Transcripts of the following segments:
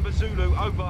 Bravo Zulu, over.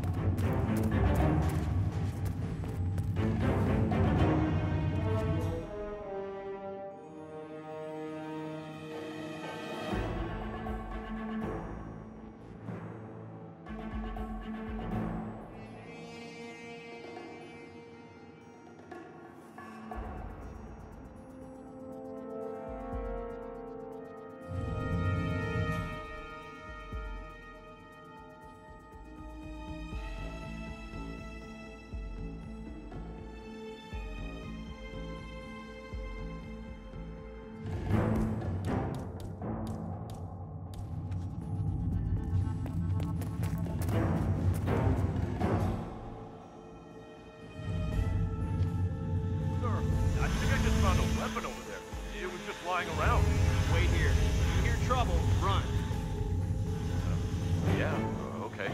Lying around. Wait here. You hear trouble, run. Yeah, okay.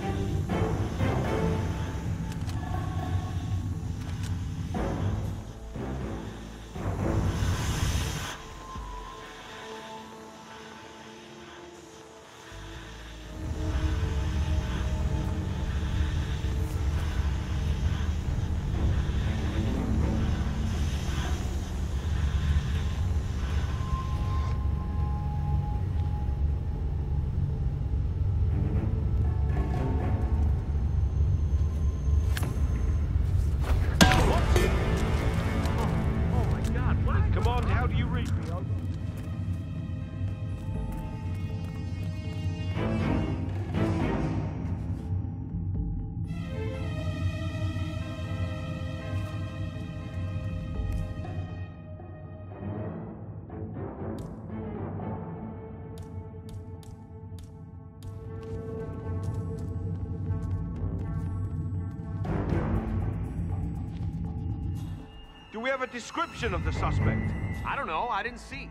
Do we have a description of the suspect? I don't know. I didn't see.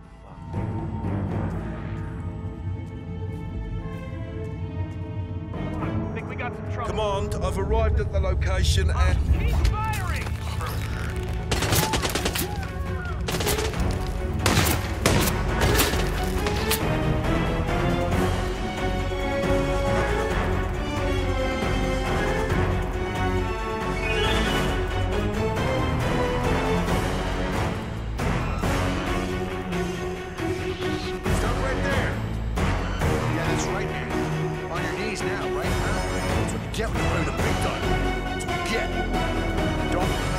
I think we got some trouble. Command, I've arrived at the location and... Keep firing! Get what you do the big time. That's what you get. Don't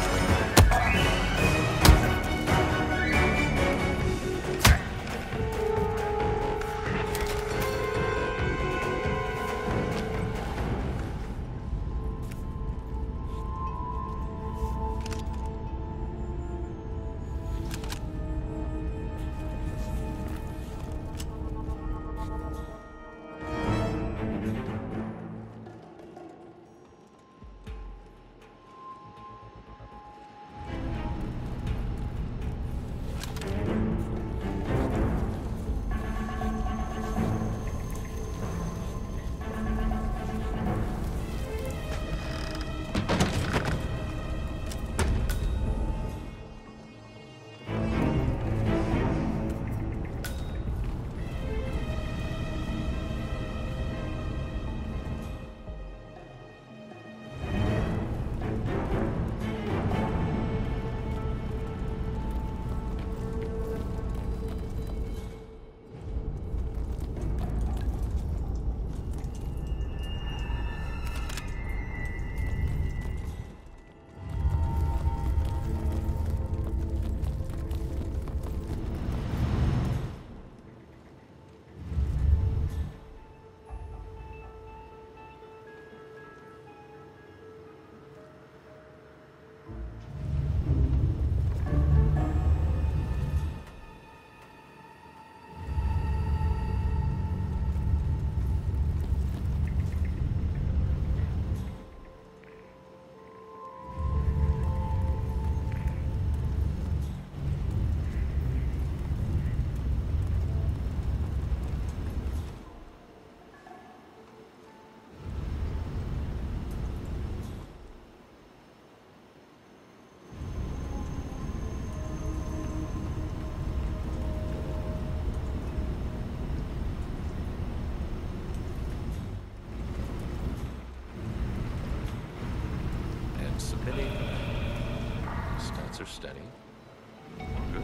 Lights are steady. Good.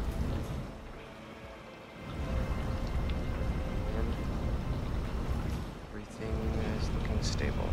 Everything is looking stable.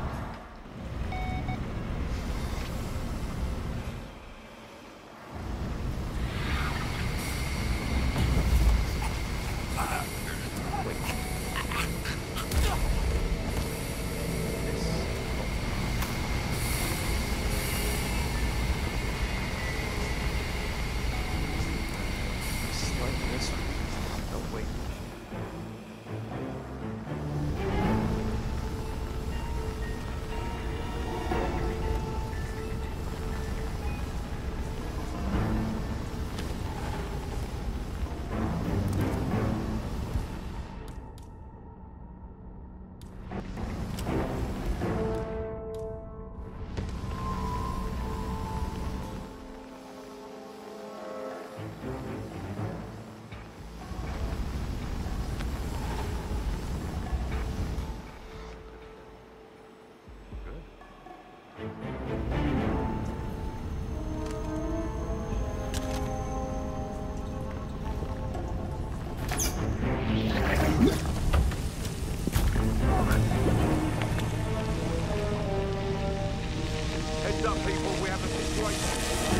Heads up, people, we have a situation.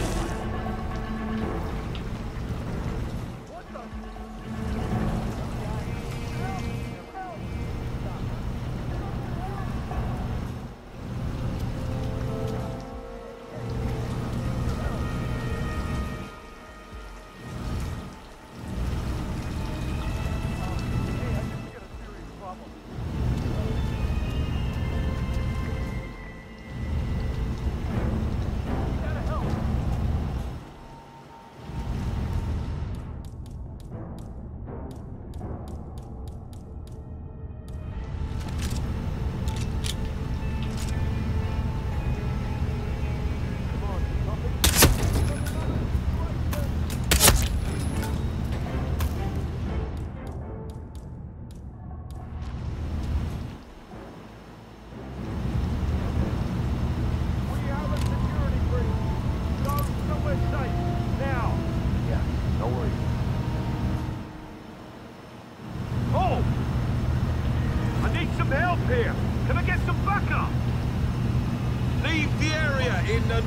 Here, can I get some backup? Leave the area in an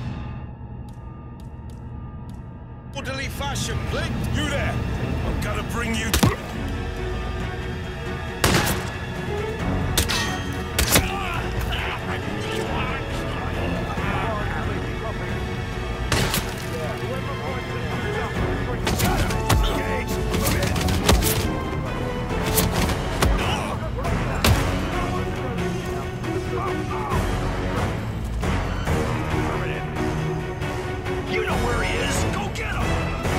orderly fashion, please. You there? I'm gonna bring you. You know where he is. Go get him.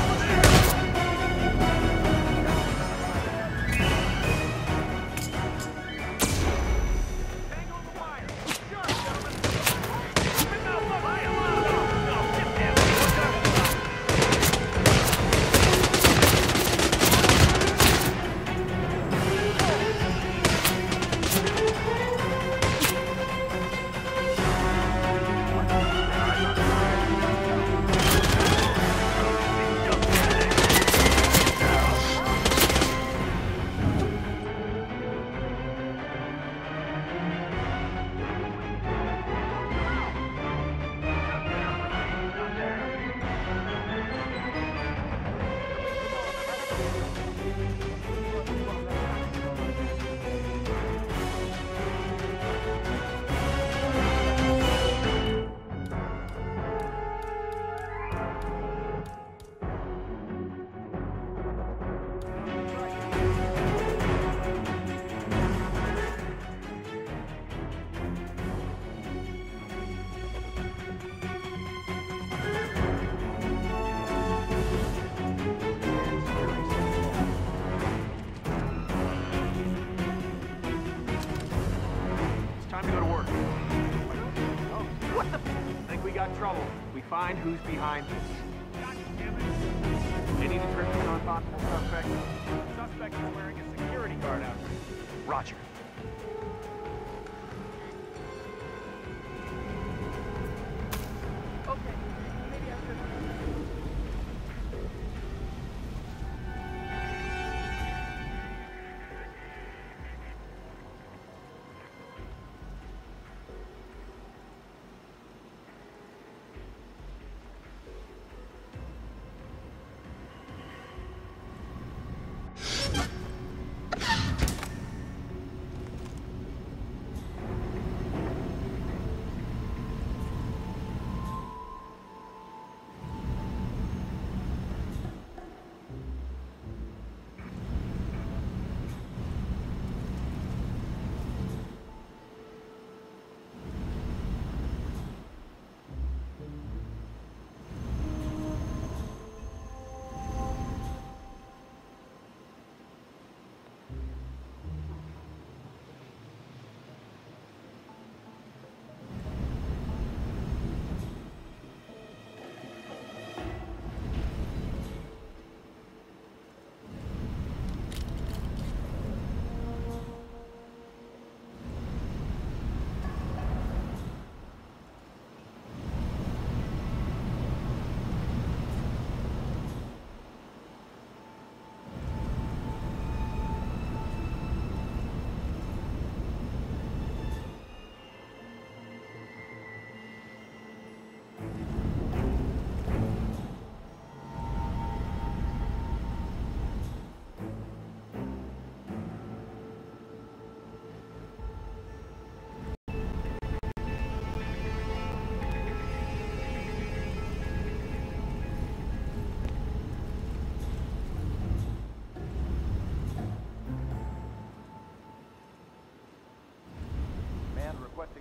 trouble. We find who's behind this. Any description on possible suspect? Suspect is wearing a security guard outfit. Roger. Okay, maybe I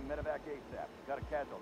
medevac ASAP. Got a casualty.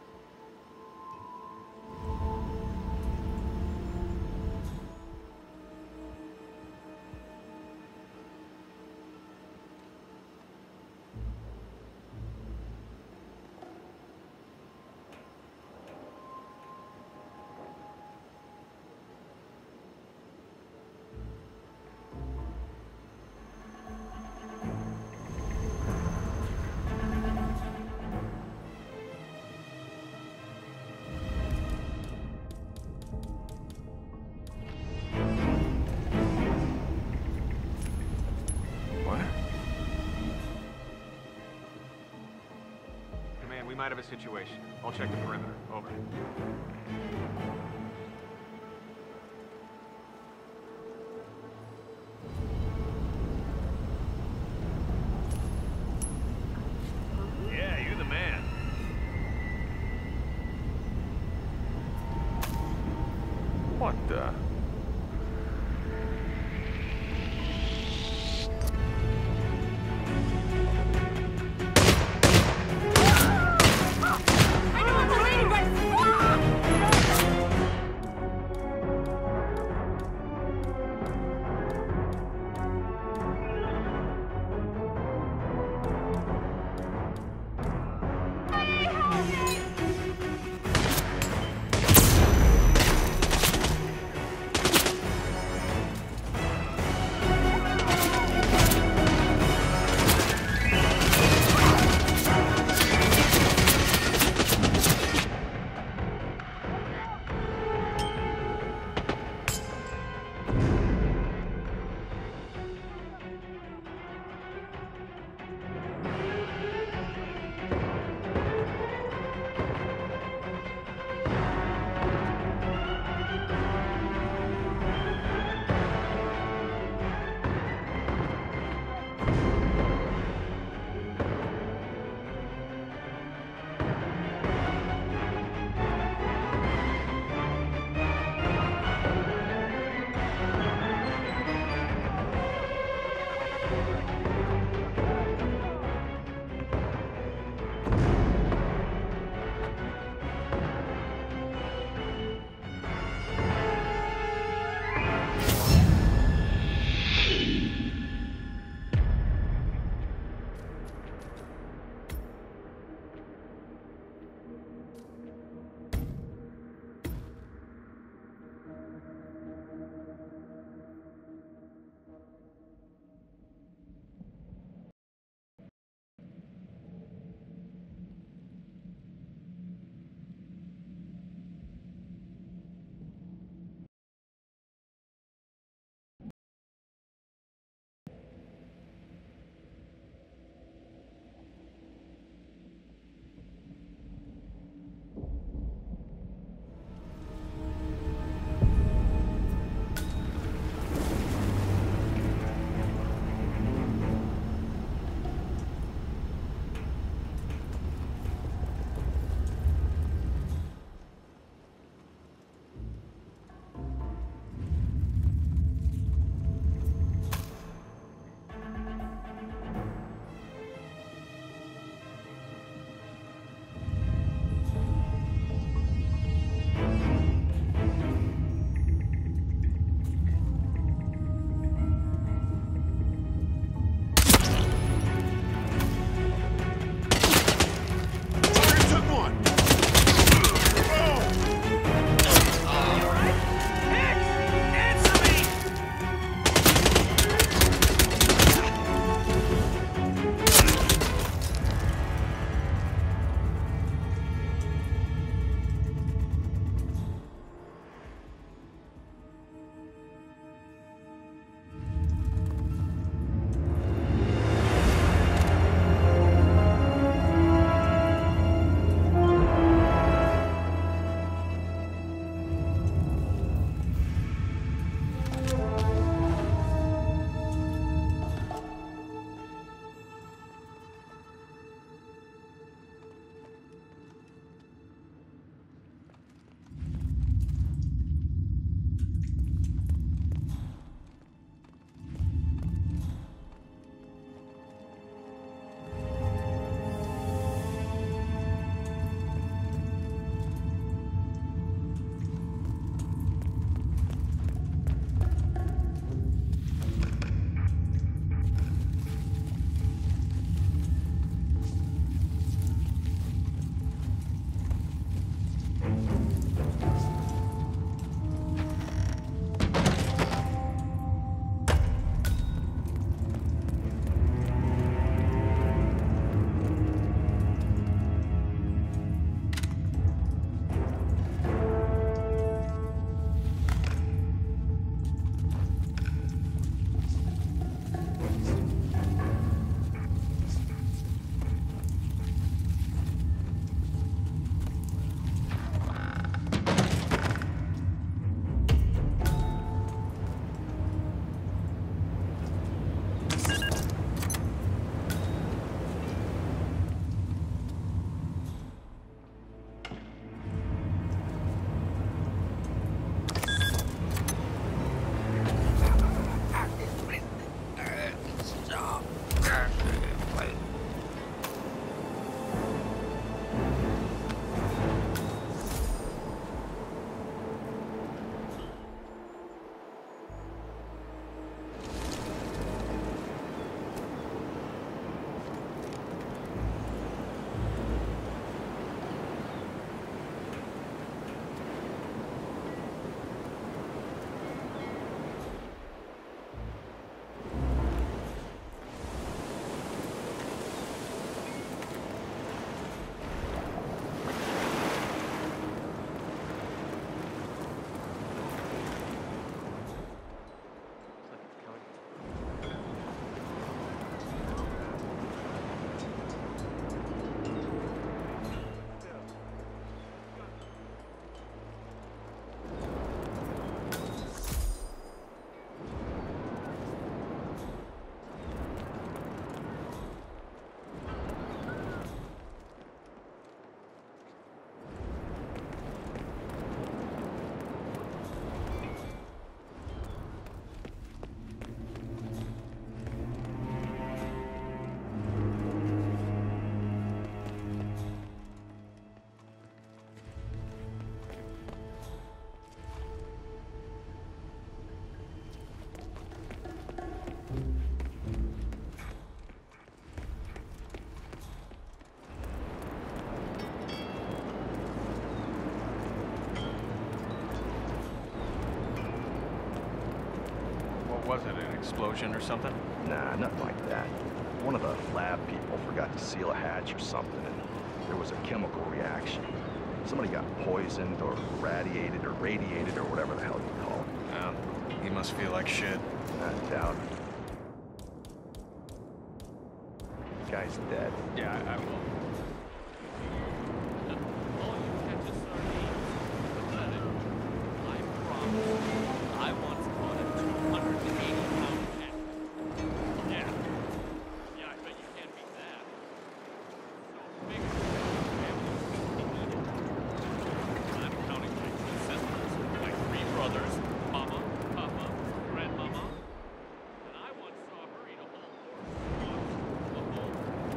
Command, we might have a situation. I'll check the perimeter. Over. Yeah, you're the man. What the? Was it an explosion or something? Nah, nothing like that. One of the lab people forgot to seal a hatch or something, and there was a chemical reaction. Somebody got poisoned or radiated or whatever the hell you call it. Well, he must feel like shit. I doubt it. Guy's dead. Yeah, I will. All you catch is sardines. Pathetic. I promise. I once caught a 280-pound cat. Yeah. Yeah, I bet you can't beat that. So big, I'm counting my 2 sisters, my 3 brothers, Mama, Papa, Grandmama, and I once saw her eat a whole horse. A whole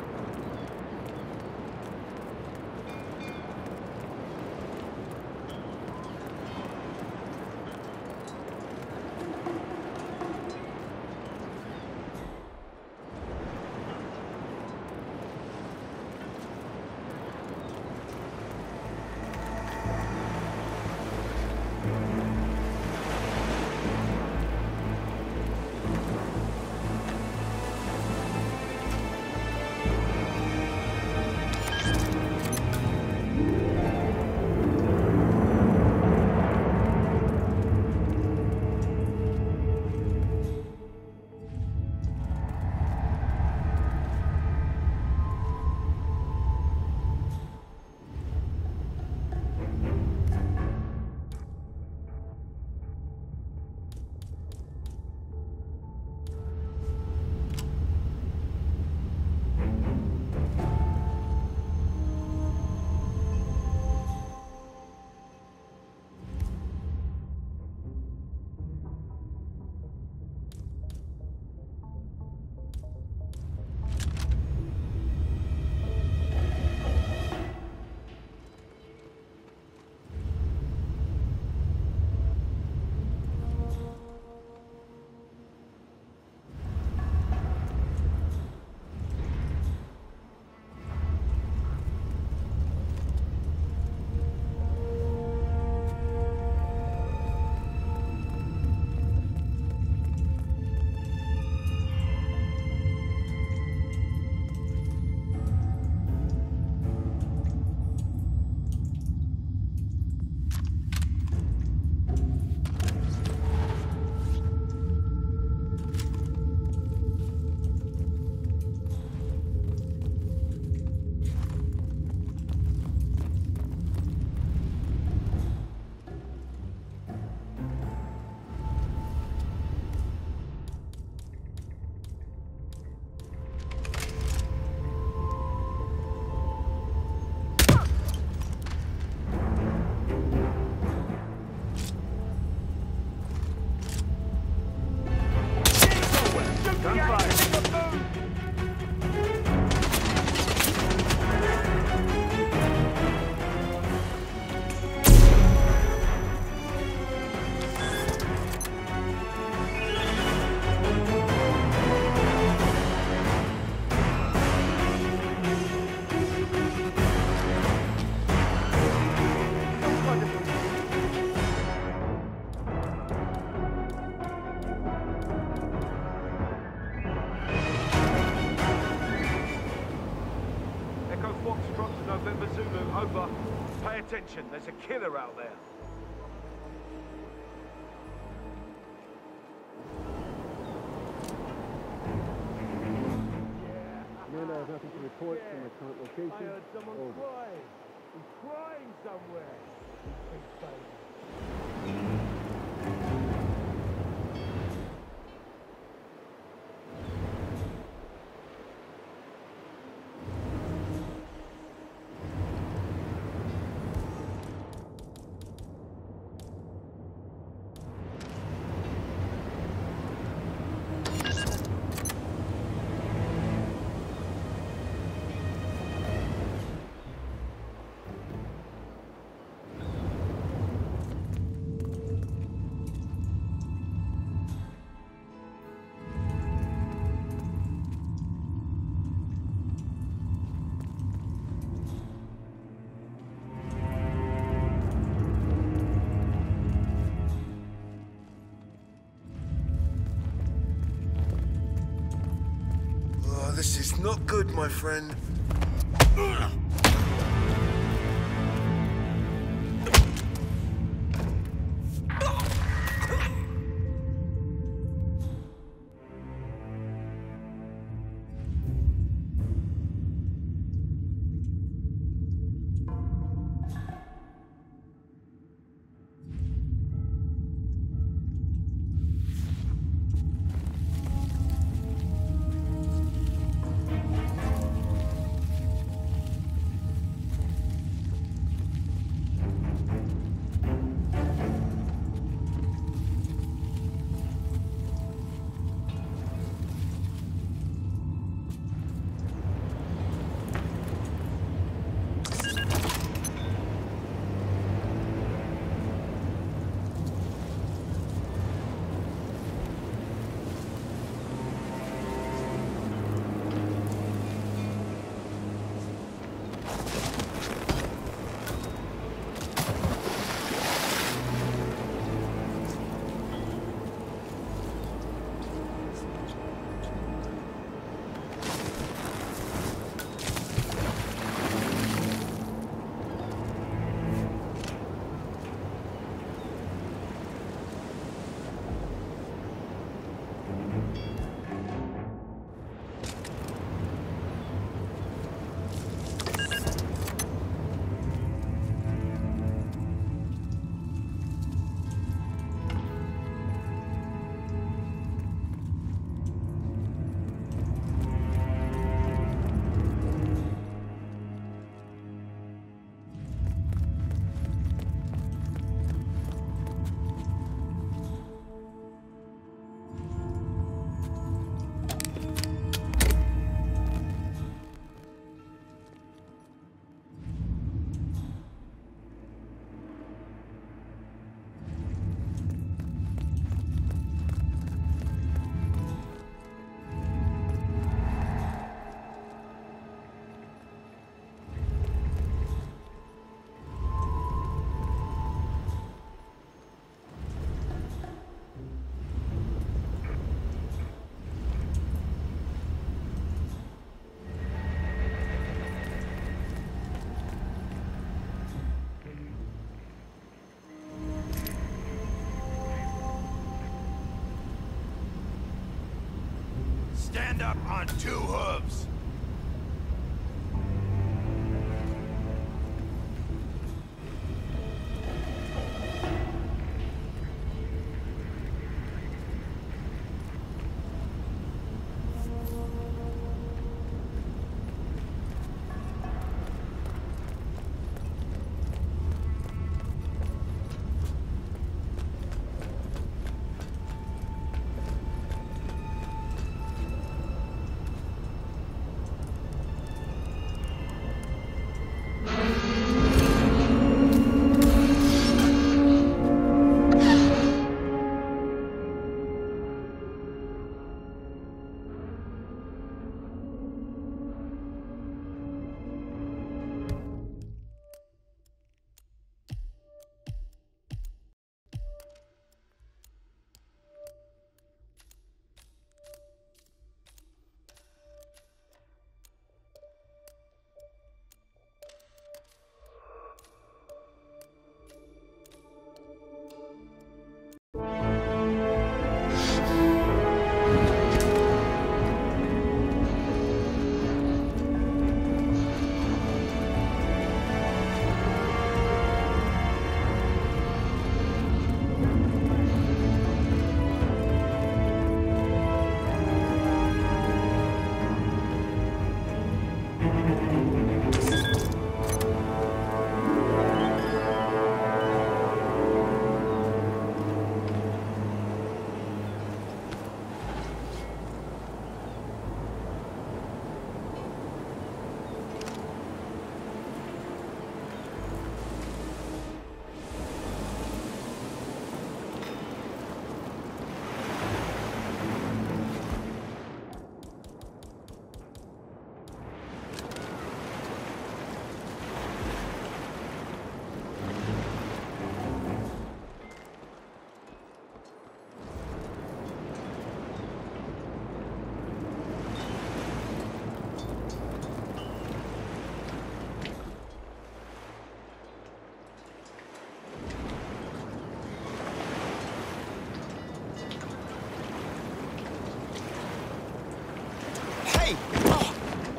Over. Pay attention, there's a killer out there. Amanda has nothing to report from the current location. I heard someone crying. He's crying somewhere. This is not good, my friend. Stand up on two hooves. Hey! Oh.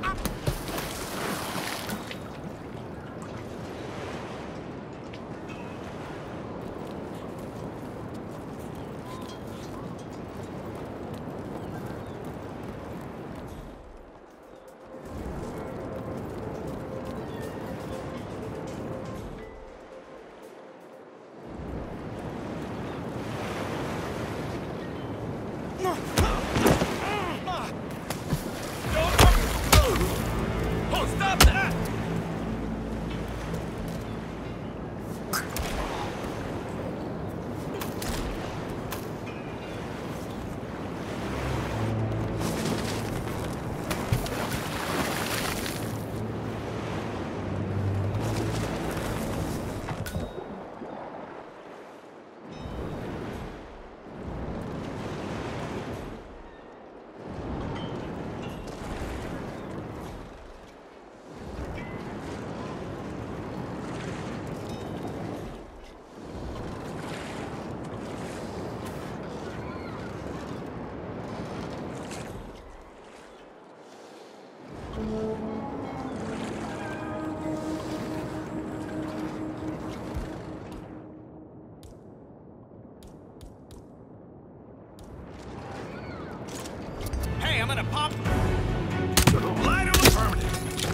Oh, stop that! Hey, I'm gonna pop. Light on affirmative.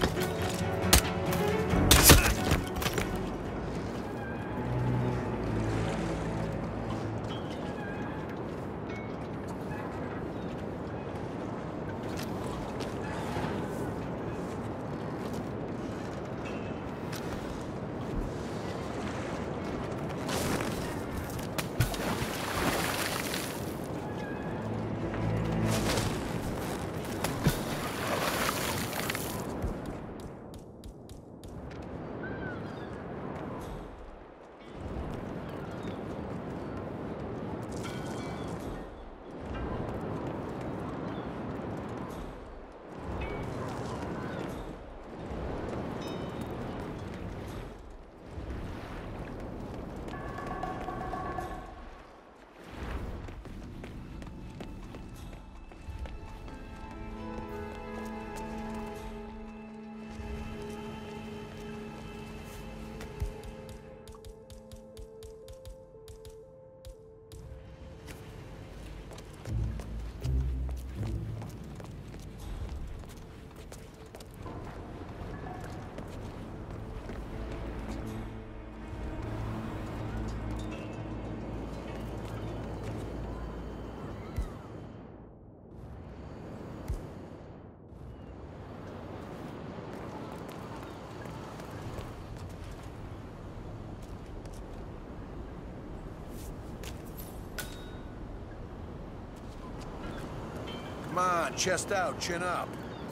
Come on, chest out, chin up.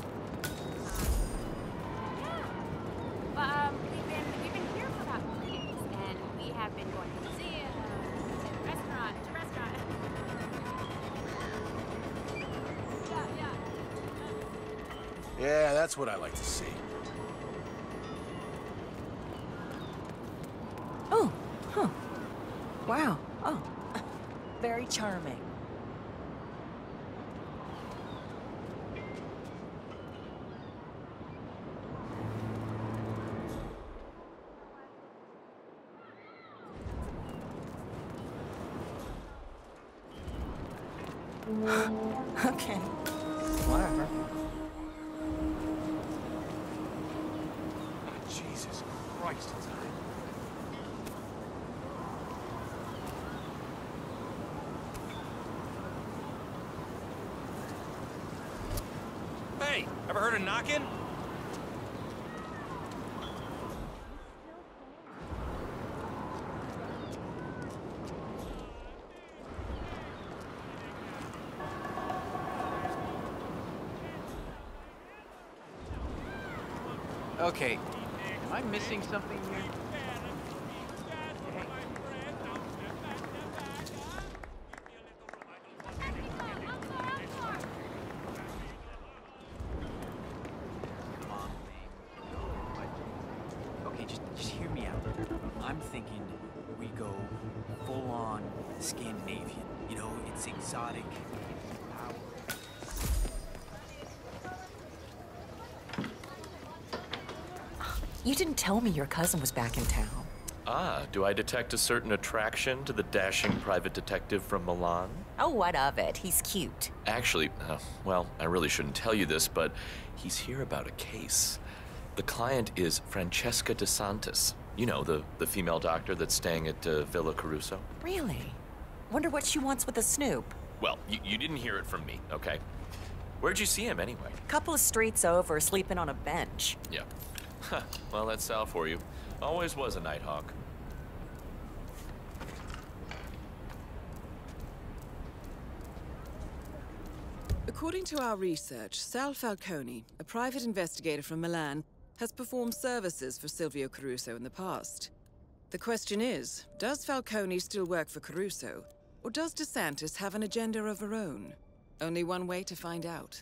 We've been here for about 4 days, and we have been going to museums, and restaurant to restaurant. Yeah, that's what I like to see. Oh, huh. Wow. Oh, very charming. Okay, whatever. Jesus Christ, it's time. Hey, ever heard of knocking? Okay, am I missing something here? Come on, okay, just hear me out. I'm thinking we go full-on Scandinavian. You know, it's exotic. You didn't tell me your cousin was back in town. Ah, do I detect a certain attraction to the dashing private detective from Milan? Oh, what of it? He's cute. Actually, well, I really shouldn't tell you this, but he's here about a case. The client is Francesca DeSantis. You know, the female doctor that's staying at Villa Caruso. Really? Wonder what she wants with a snoop. Well, you didn't hear it from me, okay? Where'd you see him anyway? Couple of streets over, sleeping on a bench. Yeah. Well, that's Sal for you. Always was a Nighthawk. According to our research, Sal Falcone, a private investigator from Milan, has performed services for Silvio Caruso in the past. The question is, does Falcone still work for Caruso, or does DeSantis have an agenda of her own? Only one way to find out.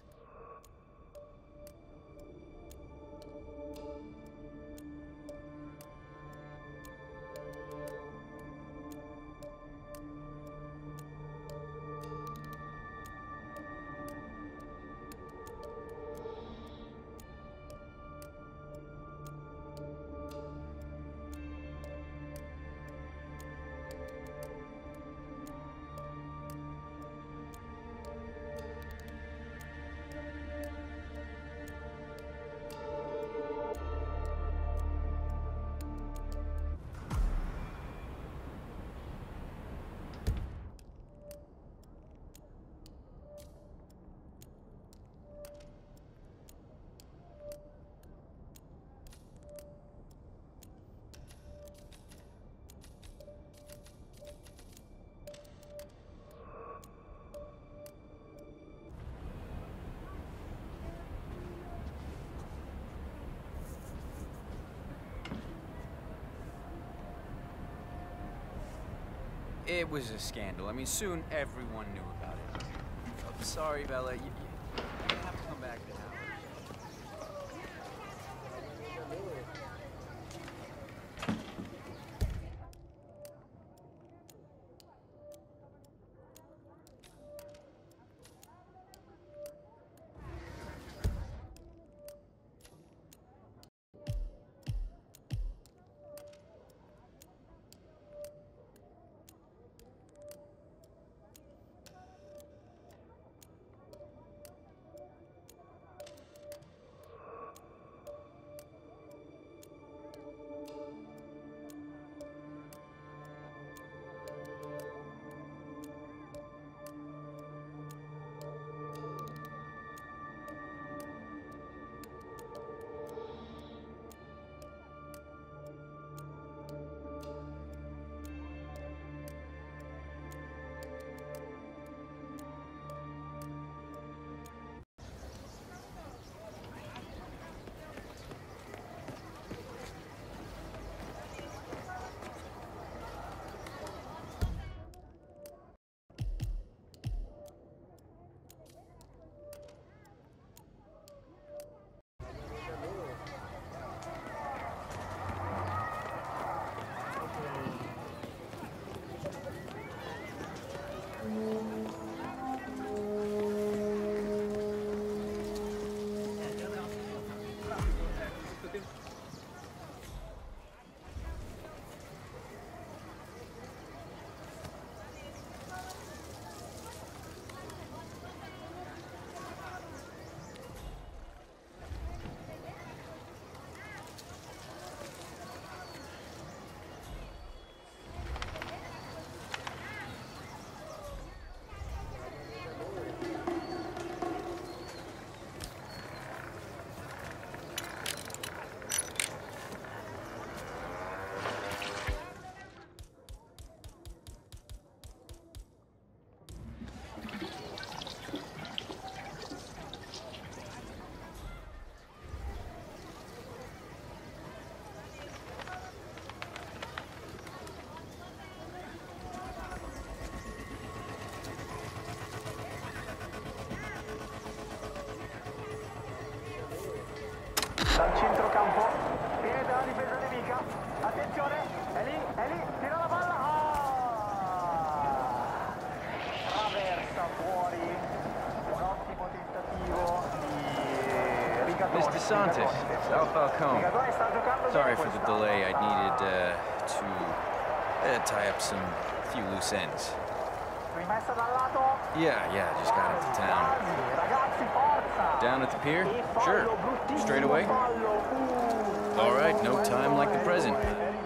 It was a scandal. I mean, soon everyone knew about it. I'm sorry, Bella. You have to come back now. DeSantis, Sal Falcone. Sorry for the delay. I needed to tie up some few loose ends. Yeah, just got into town. Down at the pier? Sure. Straight away? All right, no time like the present.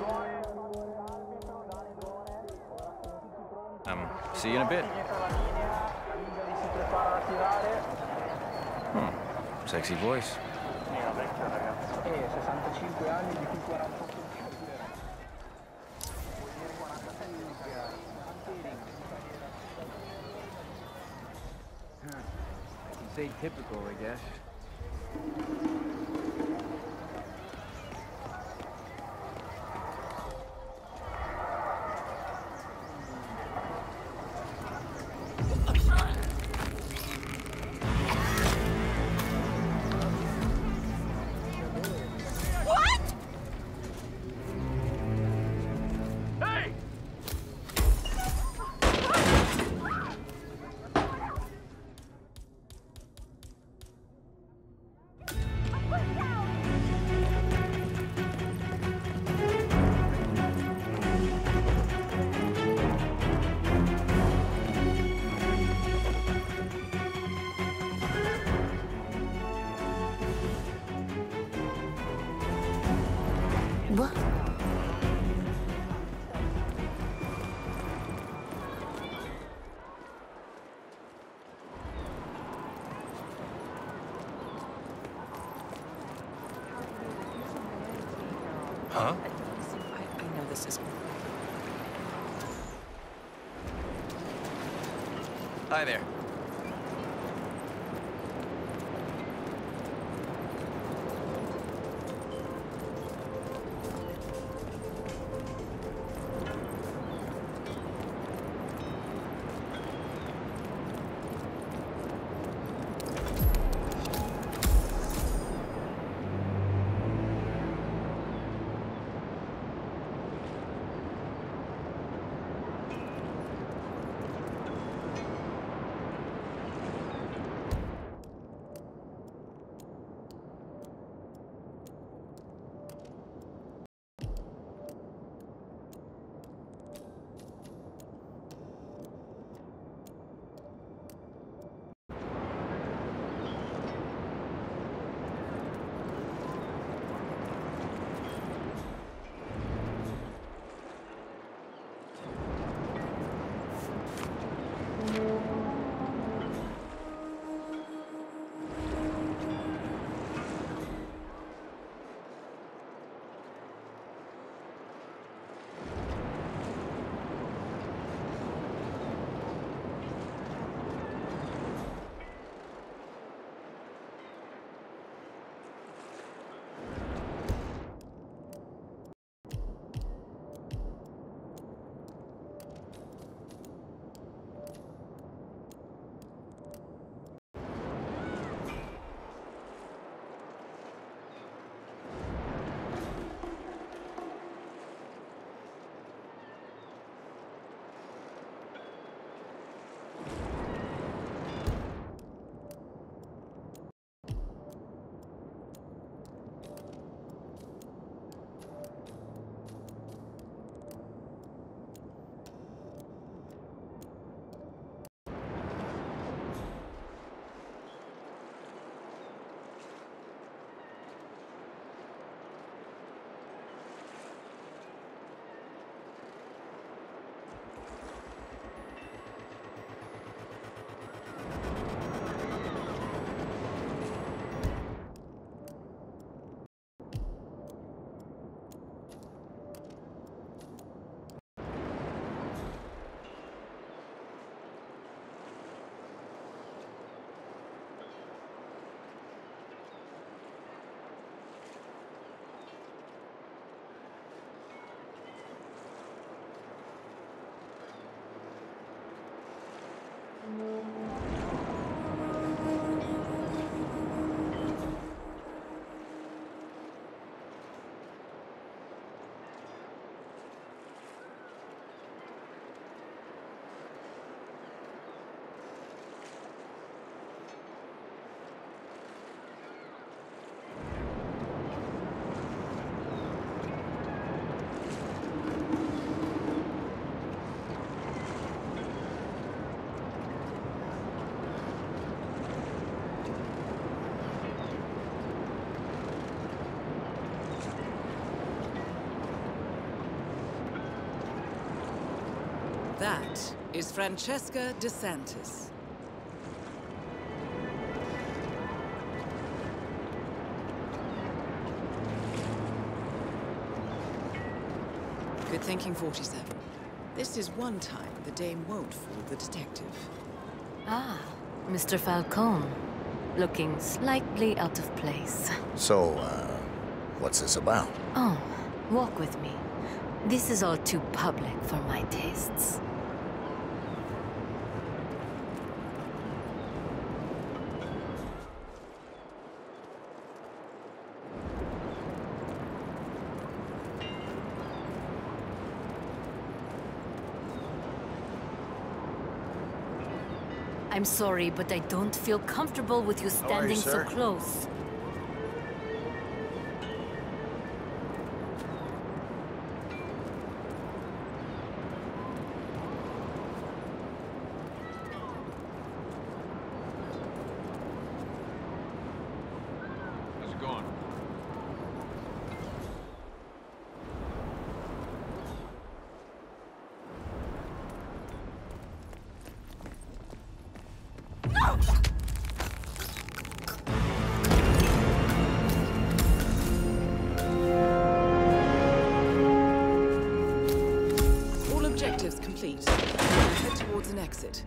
See you in a bit. Sexy voice. It's atypical, I guess. What? Huh? I know this isn't. Hi there. Francesca DeSantis. Good thinking, 47. This is one time the dame won't fool the detective. Ah, Mr. Falcone. Looking slightly out of place. So, what's this about? Oh, walk with me. This is all too public for my tastes. I'm sorry, but I don't feel comfortable with you standing so close. How's it going? All objectives complete. Head towards an exit.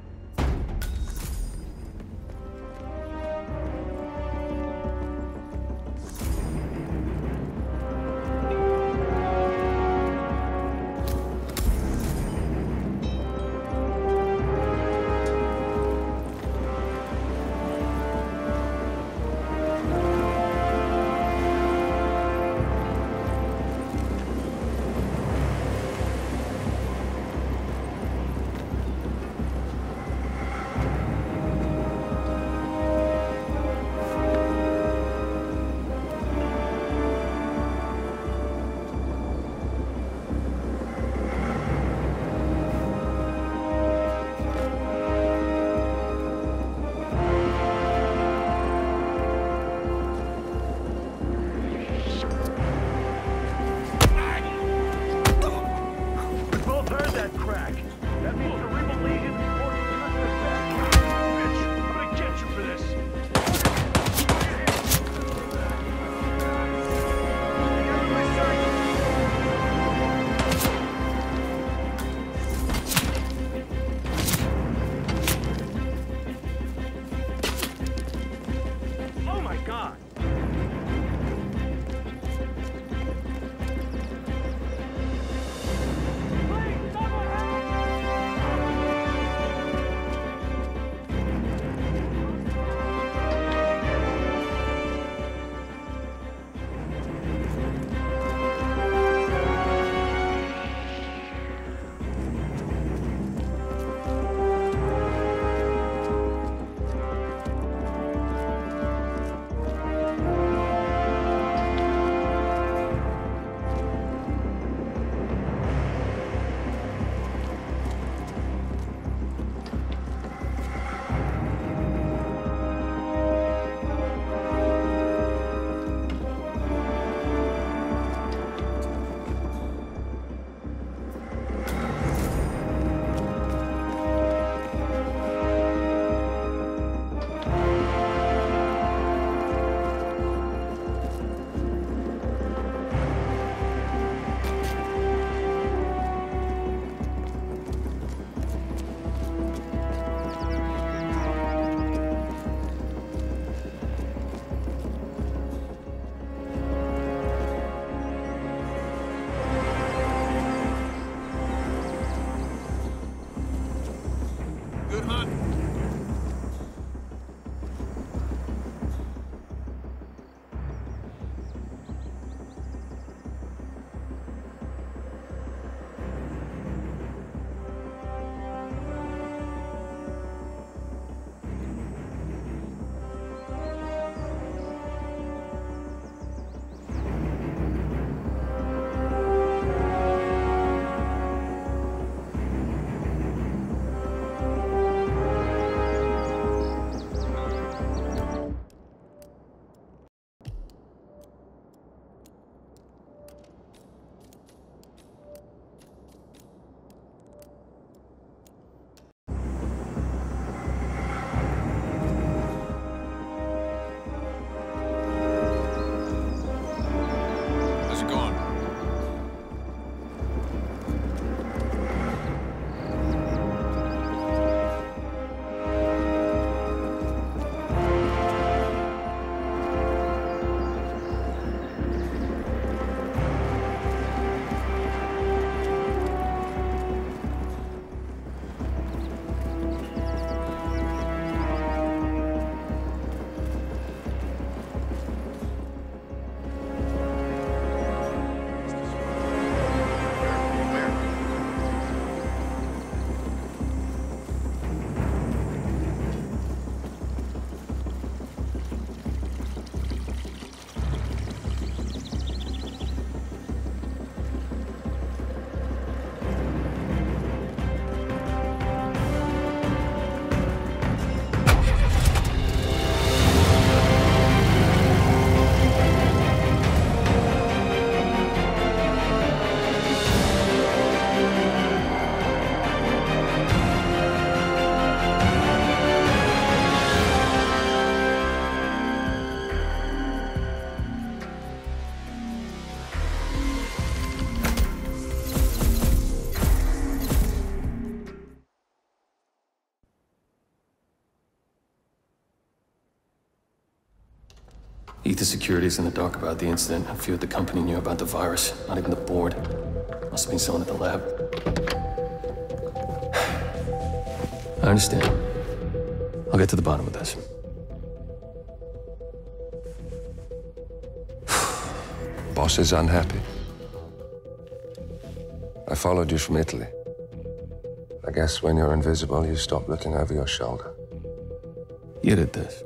Ether Security's in the dark about the incident. A few at the company knew about the virus. Not even the board. Must have been someone at the lab. I understand. I'll get to the bottom of this. Boss is unhappy. I followed you from Italy. I guess when you're invisible, you stop looking over your shoulder. You did this.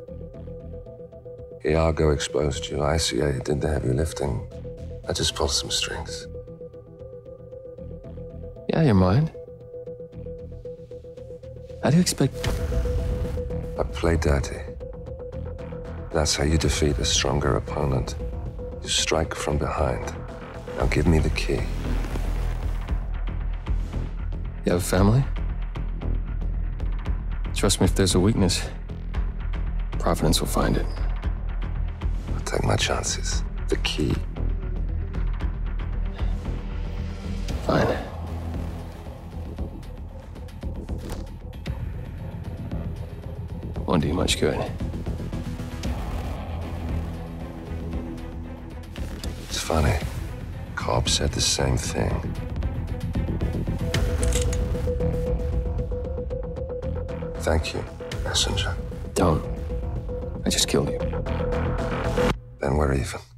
Iago exposed you. ICA did the heavy lifting. I just pulled some strings. Yeah, you're mine. How do you expect... I play dirty. That's how you defeat a stronger opponent. You strike from behind. Now give me the key. You have a family? Trust me, if there's a weakness, Providence will find it. I'll take my chances. The key. Fine. Won't do you much good. It's funny. Cobb said the same thing. Thank you, messenger. Don't. I just killed you. Then we're even.